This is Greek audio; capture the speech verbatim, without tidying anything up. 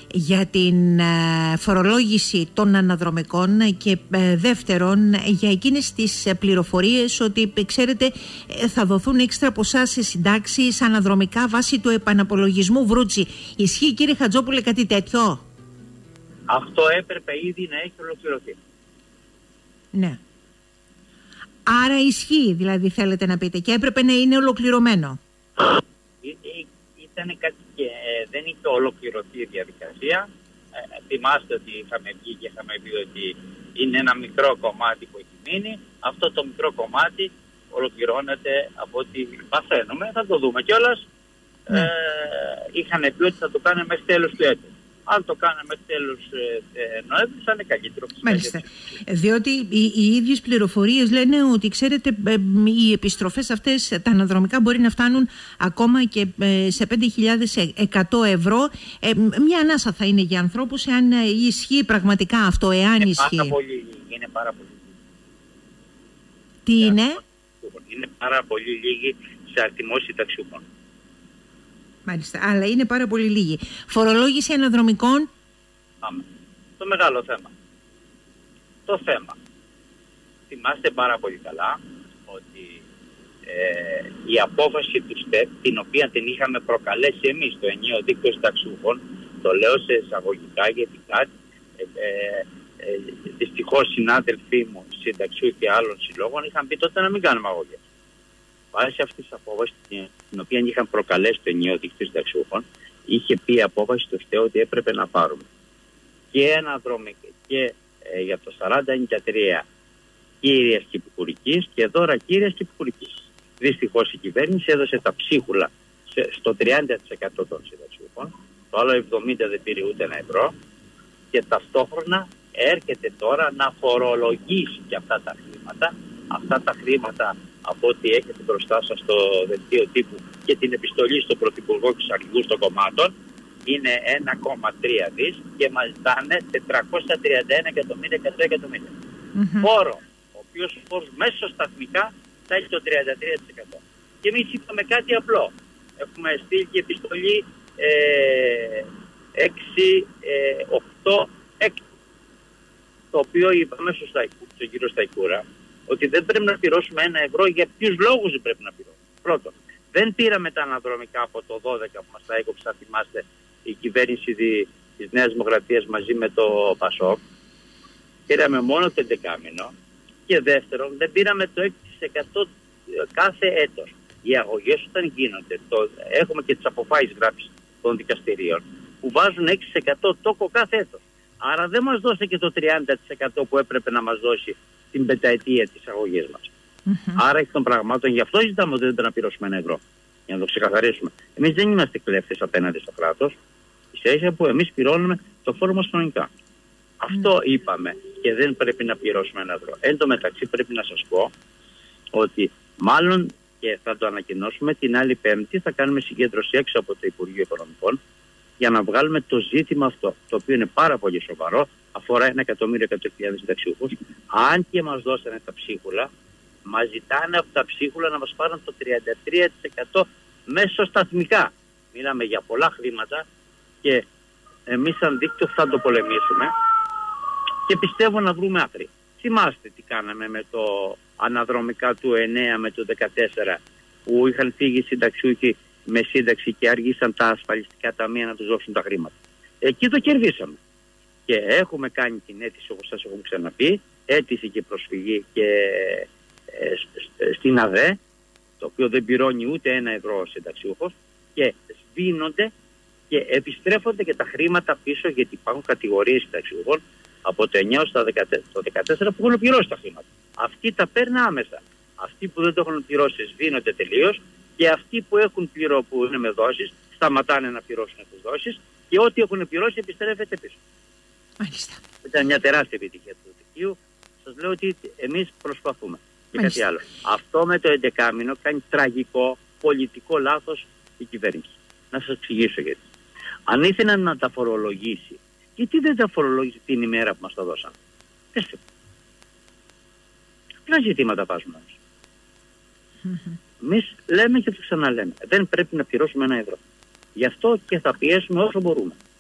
για την φορολόγηση των αναδρομικών και δεύτερον για εκείνες τις πληροφορίες ότι ξέρετε θα δοθούν έξτρα ποσά σε συντάξεις αναδρομικά βάσει του επαναπολογισμού Βρούτση. Ισχύει κύριε Χατζόπουλε κάτι τέτοιο? Αυτό έπρεπε ήδη να έχει ολοκληρωθεί. Ναι. Άρα ισχύει δηλαδή θέλετε να πείτε και έπρεπε να είναι ολοκληρωμένο. Ήταν κάτι και ε, δεν είχε ολοκληρωθεί η διαδικασία. Ε, θυμάστε ότι είχαμε βγει και είχαμε πει ότι είναι ένα μικρό κομμάτι που έχει μείνει. Αυτό το μικρό κομμάτι ολοκληρώνεται από ό,τι παθαίνουμε. Θα το δούμε κιόλας. Ναι. Ε, είχαν πει ότι θα το κάνουμε μέχρι τέλος του έτους. Αν το κάναμε μέχρι τέλος ε, Νοέμβρη θα είναι καλύτερο. Μάλιστα. Διότι οι, οι ίδιες πληροφορίες λένε ότι ξέρετε ε, οι επιστροφές αυτές τα αναδρομικά μπορεί να φτάνουν ακόμα και ε, σε πέντε χιλιάδες εκατό ευρώ. Ε, μια ανάσα θα είναι για ανθρώπους εάν ε, ισχύει πραγματικά αυτό, εάν είναι ισχύει. Πάρα πολύ, είναι πάρα πολύ. Τι είναι? Είναι πάρα πολύ λίγοι σε αριθμό συνταξιούχων. Μάλιστα, αλλά είναι πάρα πολύ λίγοι. Φορολόγηση αναδρομικών. Πάμε. Το μεγάλο θέμα. Το θέμα. Θυμάστε πάρα πολύ καλά ότι ε, η απόφαση του ΣΤΕΠ, την οποία την είχαμε προκαλέσει εμείς το ενιαίο δίκτυο συνταξιούχων, το λέω σε εισαγωγικά γιατί κάτι, ε, ε, ε, δυστυχώς συνάδελφοί μου συνταξιού και άλλων συλλόγων είχαν πει τότε να μην κάνουμε αγωγές. Βάσει αυτή τη απόφαση, την οποία είχαν προκαλέσει το ενιαίο δίκτυο συνταξιούχων, είχε πει η απόφαση του ΣΤΕ ότι έπρεπε να πάρουμε και ένα δρόμικο και ε, για το σαράντα ενενήντα τρία κύριας και επικουρικής και δώρα κύριας και επικουρικής. Δυστυχώς η κυβέρνηση έδωσε τα ψίχουλα σε, στο τριάντα τοις εκατό των συνταξιούχων, το άλλο εβδομήντα τοις εκατό δεν πήρε ούτε ένα ευρώ και ταυτόχρονα έρχεται τώρα να φορολογήσει και αυτά τα χρήματα. Αυτά τα χρήματα από ό,τι έχετε μπροστά σας στο δελτίο τύπου και την επιστολή στον Πρωθυπουργό και στους αρχηγούς των κομμάτων είναι ένα κόμμα τρία δις και μας ζητάνε τετρακόσια τριάντα ένα εκατομμύρια εκατό εκατομμύρια. Mm-hmm. Φόρο, ο οποίος φόρος μέσω σταθμικά θα έχει το τριάντα τρία τοις εκατό. Και εμείς είπαμε κάτι απλό. Έχουμε στείλει και επιστολή ε, έξι οκτώ έξι, το οποίο είπαμε στον κύριο Σταϊκούρα ότι δεν πρέπει να πληρώσουμε ένα ευρώ. Για ποιους λόγους δεν πρέπει να πληρώσουμε? Πρώτον, δεν πήραμε τα αναδρομικά από το δώδεκα που μας τα έκοψε, αν θυμάστε, η κυβέρνηση της Νέας Δημοκρατίας μαζί με το ΠΑΣΟΚ. Πήραμε μόνο το έντεκα μήνο. Και δεύτερον, δεν πήραμε το έξι τοις εκατό κάθε έτος. Οι αγωγές όταν γίνονται, το, έχουμε και τις αποφάσεις γράψεις των δικαστηρίων, που βάζουν έξι τοις εκατό τόκο κάθε έτος. Άρα δεν μας δώσε και το τριάντα τοις εκατό που έπρεπε να μας δώσει την πενταετία της αγωγής μας. Mm-hmm. Άρα εκ των πραγμάτων, γι' αυτό ζητάμε ότι δεν πρέπει να πληρώσουμε ένα ευρώ. Για να το ξεκαθαρίσουμε. Εμείς δεν είμαστε κλέφτες απέναντι στο κράτος. Ίσα ίσα που εμείς πληρώνουμε το φόρο μας κανονικά. Mm-hmm. Αυτό είπαμε και δεν πρέπει να πληρώσουμε ένα ευρώ. Εν τω μεταξύ πρέπει να σας πω ότι μάλλον και θα το ανακοινώσουμε την άλλη Πέμπτη θα κάνουμε συγκέντρωση έξω από το Υπουργείο Οικονομικών για να βγάλουμε το ζήτημα αυτό, το οποίο είναι πάρα πολύ σοβαρό, αφορά ένα εκατομμύριο εκατό χιλιάδες συνταξιούχους. Αν και μας δώσανε τα ψίχουλα, μας ζητάνε από τα ψίχουλα να μας πάρουν το τριάντα τρία τοις εκατό μέσω σταθμικά. Μιλάμε για πολλά χρήματα και εμείς σαν δίκτυο θα το πολεμήσουμε και πιστεύω να βρούμε άκρη. Θυμάστε τι κάναμε με το αναδρομικά του εννέα με το δεκατέσσερα που είχαν φύγει συνταξιούχοι με σύνταξη και άργησαν τα ασφαλιστικά ταμεία να τους δώσουν τα χρήματα. Εκεί το κερδίσαμε. Και έχουμε κάνει την αίτηση, όπως σας έχω ξαναπεί, αίτηση και προσφυγή και ε, στην ΑΔΕ, το οποίο δεν πληρώνει ούτε ένα ευρώ ο συνταξιούχος, και σβήνονται και επιστρέφονται και τα χρήματα πίσω, γιατί υπάρχουν κατηγορίες συνταξιούχων από το εννέα στο δεκατέσσερα που έχουν πληρώσει τα χρήματα. Αυτοί τα παίρνουν άμεσα. Αυτοί που δεν το έχουν πληρώσει σβήνονται τελείως και αυτοί που έχουν πληρώ, που είναι με δόσεις, σταματάνε να πληρώσουν τις δόσεις και ό,τι έχουν πληρώσει επιστρέφεται πίσω. Μάλιστα. Ήταν μια τεράστια επιτυχία του δικτύου. Σας λέω ότι εμείς προσπαθούμε. Και κάτι άλλο. Αυτό με το έντεκα μήνο κάνει τραγικό πολιτικό λάθος η κυβέρνηση. Να σας εξηγήσω γιατί. Αν ήθελαν να τα φορολογήσει, γιατί δεν τα φορολόγησε την ημέρα που μας τα δώσαν? Πεςτε. Ποια ζητήματα βάζουμε όμως? Mm-hmm. Εμείς λέμε και το ξαναλέμε. Δεν πρέπει να πληρώσουμε ένα ευρώ. Γι' αυτό και θα πιέσουμε όσο μπορούμε.